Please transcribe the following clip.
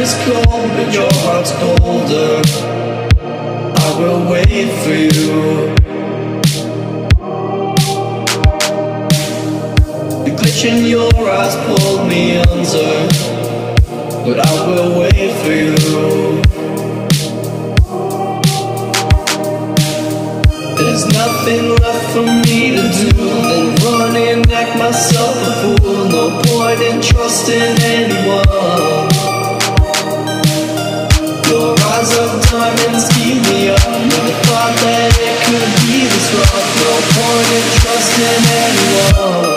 is cold, but your heart's colder. I will wait for you. The glitch in your eyes pulled me under, but I will wait for you. There's nothing left for me to do than run and act myself a fool. No point in trusting anyone. Your eyes of diamonds keep me up with the thought that it could be this rough. No point in trusting anyone.